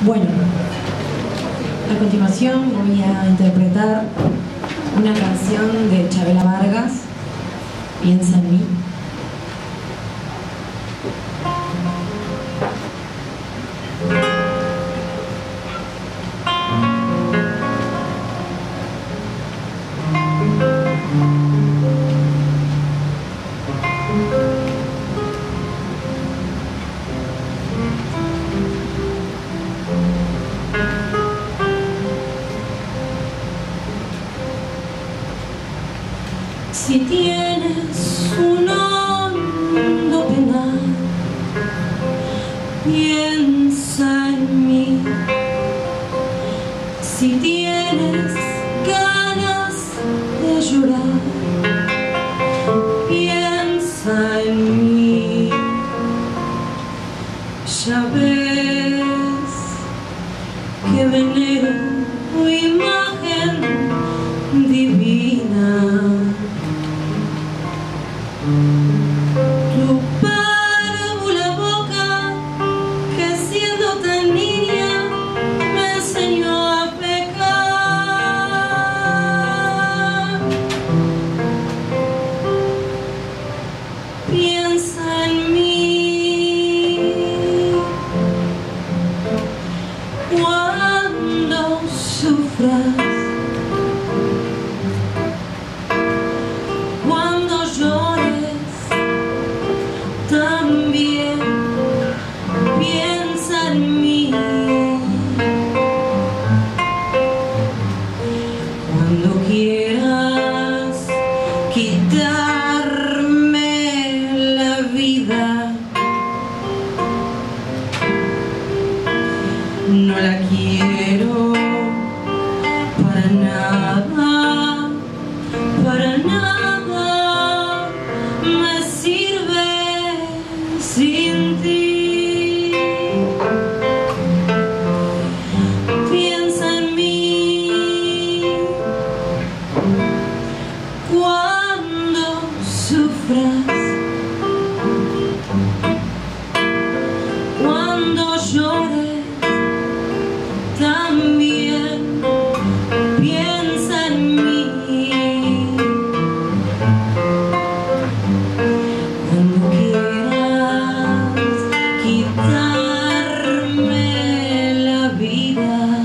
Bueno, a continuación voy a interpretar una canción de Chabela Vargas, Piensa en mí. Si tienes un hondo penal, piensa en mí. Si tienes ganas de llorar, piensa en mí. Ya ves que venero tu imagen divina. Tu párvula boca, que siendo tan niña me enseñó a pecar. Piensa en mí cuando sufras, cuando llores. También piensa en mí cuando quieras quitarme la vida. No la quiero para nada, para nada me sirve sin ti. Piensa en mí cuando sufras, cuando llores. También piensa en mí cuando quieras quitarme la vida.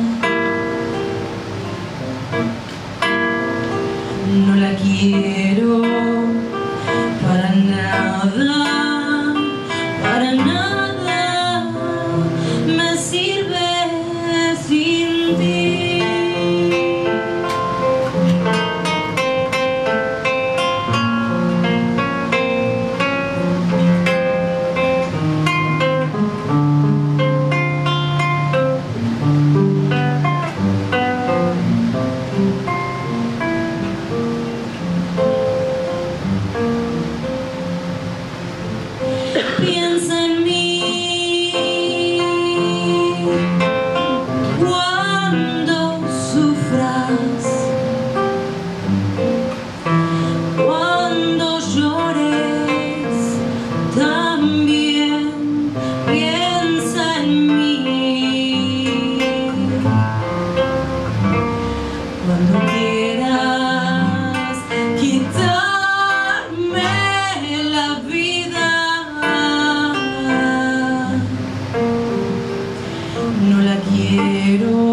No la quiero para nada, para nada me sirve sin ti. Piensa en mí cuando sufras, cuando llores. También piensa en mí cuando quieras quitarme la vida. No la quiero